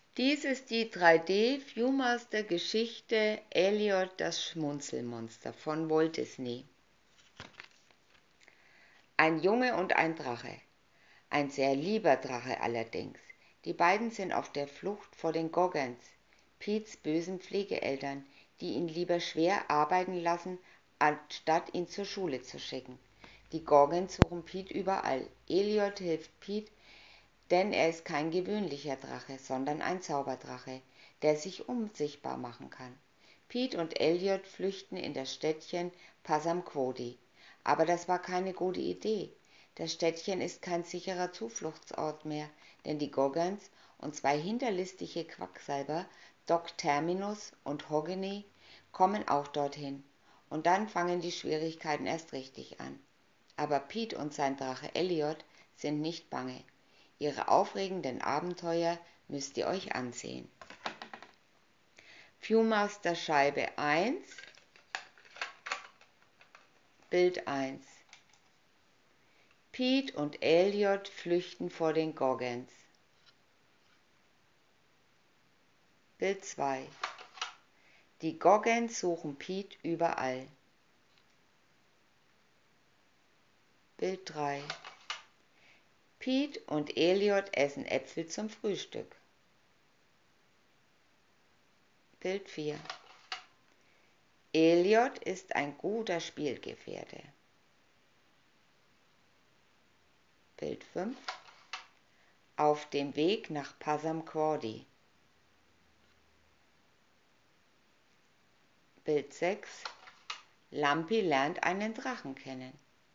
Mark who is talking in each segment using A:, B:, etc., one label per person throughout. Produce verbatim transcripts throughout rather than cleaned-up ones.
A: Dies ist die drei D Viewmaster Geschichte Elliot das Schmunzelmonster von Walt Disney. Ein Junge und ein Drache. Ein sehr lieber Drache allerdings. Die beiden sind auf der Flucht vor den Goggans, Petes bösen Pflegeeltern, die ihn lieber schwer arbeiten lassen, anstatt ihn zur Schule zu schicken. Die Goggans suchen Pete überall. Elliot hilft Pete, denn er ist kein gewöhnlicher Drache, sondern ein Zauberdrache, der sich unsichtbar machen kann. Pete und Elliot flüchten in das Städtchen Passamaquoddy. Aber das war keine gute Idee. Das Städtchen ist kein sicherer Zufluchtsort mehr, denn die Goggans und zwei hinterlistige Quacksalber, Doc Terminus und Hoggany, kommen auch dorthin. Und dann fangen die Schwierigkeiten erst richtig an. Aber Pete und sein Drache Elliot sind nicht bange. Ihre aufregenden Abenteuer müsst ihr euch ansehen. Viewmaster Scheibe eins, Bild eins. Pete und Elliot flüchten vor den Goggans. Bild zwei. Die Goggans suchen Pete überall. Bild drei. Pete und Elliot essen Äpfel zum Frühstück. Bild vier. Elliot ist ein guter Spielgefährte. Bild fünf. Auf dem Weg nach Passamaquoddy. Bild sechs. Lumpy lernt einen Drachen kennen.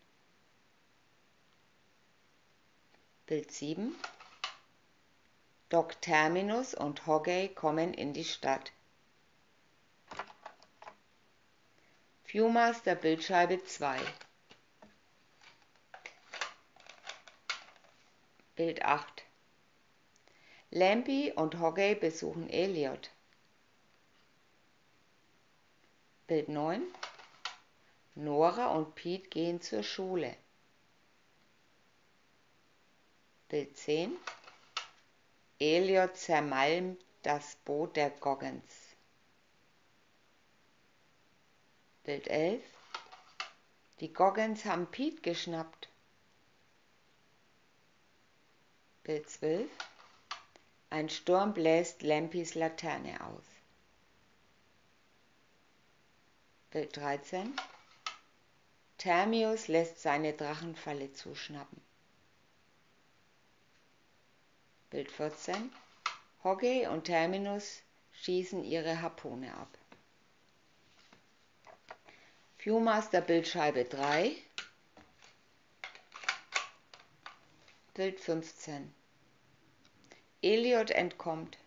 A: Bild sieben. Doc Terminus und Hoggay kommen in die Stadt. Viewmaster Bildscheibe zwei. Bild acht. Lumpy und Hoggay besuchen Elliot. Bild neun. Nora und Pete gehen zur Schule. Bild zehn. Elliot zermalmt das Boot der Goggans. Bild elf. Die Goggans haben Pete geschnappt. Bild zwölf. Ein Sturm bläst Lumpys Laterne aus. Bild dreizehn. Terminus lässt seine Drachenfalle zuschnappen. Bild vierzehn. Hoggay und Terminus schießen ihre Harpune ab. Viewmaster Bildscheibe drei. Bild fünfzehn. Elliot entkommt.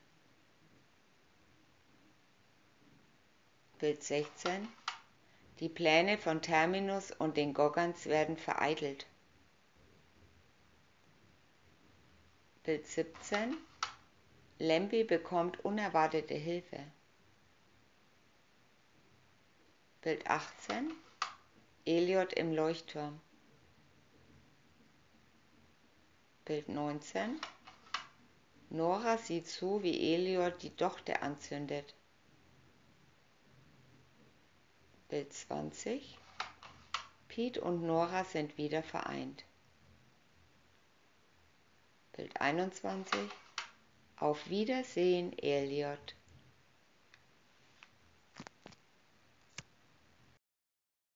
A: Bild sechzehn. Die Pläne von Terminus und den Goggans werden vereitelt. Bild siebzehn. Lumpy bekommt unerwartete Hilfe. Bild achtzehn. Elliot im Leuchtturm. Bild neunzehn. Nora sieht zu, wie Elliot die Dochte anzündet. Bild zwanzig. Pete und Nora sind wieder vereint. Bild einundzwanzig. Auf Wiedersehen, Elliot.